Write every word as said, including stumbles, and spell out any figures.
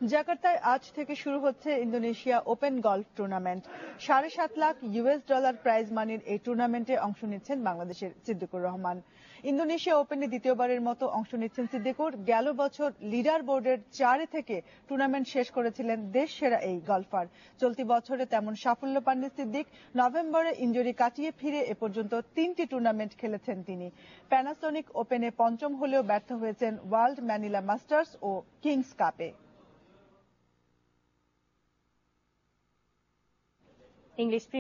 জাকার্তায় আজ থেকে শুরু হচ্ছে ইন্দোনেশিয়া ওপেন গলফ টুর্নামেন্ট। সাড়ে সাত লাখ ইউএস ডলার প্রাইজ মানির এই টুর্নামেন্টে অংশ নিচ্ছেন বাংলাদেশের সিদ্দিকুর রহমান। ইন্দোনেশিয়া ওপেনে দ্বিতীয়বারের মতো অংশ নিচ্ছেন সিদ্দিকুর। গেল বছর লিডার বোর্ডের চারে থেকে টুর্নামেন্ট শেষ করেছিলেন দেশ সেরা এই গলফার। চলতি বছরে তেমন সাফল্য পাননি সিদ্দিক। নভেম্বরে ইনজুরি কাটিয়ে ফিরে এ পর্যন্ত তিনটি টুর্নামেন্ট খেলেছেন তিনি। প্যানাসোনিক ওপেনে পঞ্চম হলেও ব্যর্থ হয়েছেন ওয়ার্ল্ড ম্যানিলা মাস্টার্স ও কিংস কাপে। English